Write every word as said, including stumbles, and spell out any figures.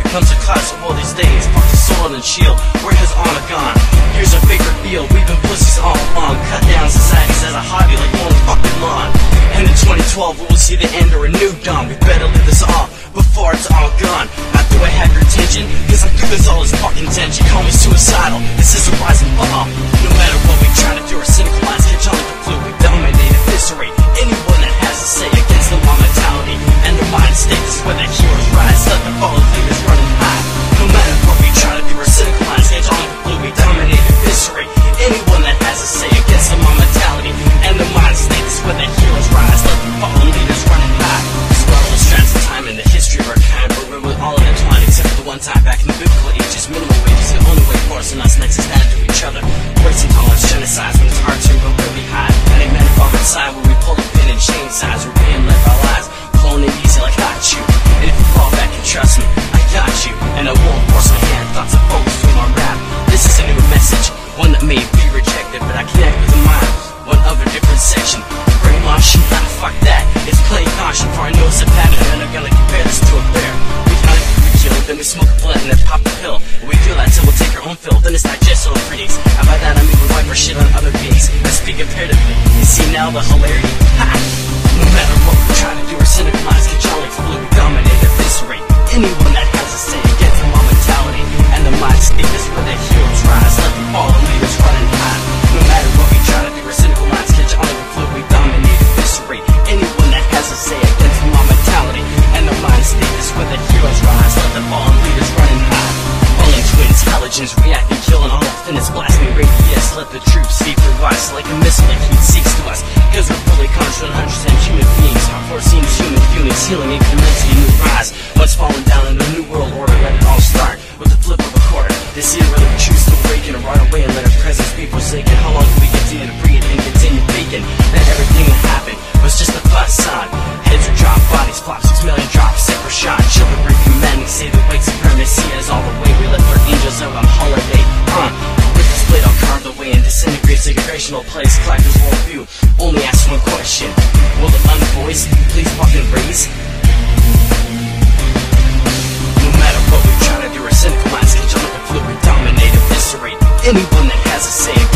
comes a class of all these days. Fuck the sword and shield, where has honor gone? Here's a bigger deal, we've been pussies all along. Cut down societies as a hobby like mowing the fucking lawn. And in twenty twelve we will see the end or a new dawn. We better live this off before it's all gone. Now do I have your attention? Cause I do this all as fucking tension. Call me suicidal, this is a rise and fall. No matter what we try to do, our cynical minds catch on like the flu. We dominate, eviscerate anyone that has a say against the law mentality and the mind state. This is where the heroes rise, let the fallen leaders running high. No matter what we try to do, our cynical minds catch on like the flu. We dominate, eviscerate anyone that has a say against the law mentality and the mind state. This is where the heroes rise, let the fallen leaders running high. This is all the strands of time in the history of our kind, but we're with all intertwined except for the one time back in the biblical ages. Minimum wages, the only way for us and us next is down to each other. Race intolerance, genocides when it's hard to go really high. And ain't men fall inside when we pull a pin and chain sides. We're being led by lies, flowing in easy like hot shoe. And if you fall back and trust me, I got you. And I won't force my hand, thoughts of focus through my rap. This is a new message, one that may be rejected, but I connect with the mind, one of a different section. Brainwashing, ah, fuck that, it's plain caution, for I know it's a pattern, and I'm gonna compare this to a bear. We hunt, we kill, then we smoke a blunt and then pop a pill. We do that till we'll take our own fill, then it's digestible freeze. And by that I mean we wipe our shit on other beings. I speak imperatively, you see now the hilarity? Ha! No matter what we try to do, our cynical minds catch on like flu. We dominate, eviscerate anyone that has a say against the law mentality and the mind state. This is where the heroes rise, let the fallen leaders running high. No matter what we try to do, our cynical minds catch on like the flu. We dominate, eviscerate anyone that has a say against the law mentality and the mind state. This is where the heroes rise, let the fallen leaders running high. Falling twins, halogens reacting, killing all the thinnest, blasting radius. Let the troops see through us like a missile that heat seeks to us. Cause we're fully conscious one hundred percent human beings. Our force seems human feelings, healing incrementally, new rise. Once falling down in a new world order, let it all start with the flip of a quarter. This year whether we choose to awaken or run away and let our presence be forsaken. How long can we continue to breathe and continue faking that everything that happened was just a facade? Heads are dropped, bodies flop, six million drops, separate shot. Children break humanity, say the white supremacy is all the way. We left our angels out on holiday. Uh, with this blade I'll carve the way and disintegrate segregational place. Collectors worldview, only ask one question. Will the unvoiced please fucking raise? No matter what we try to do, our cynical minds catch on like a flu. We dominate, eviscerate anyone that has a say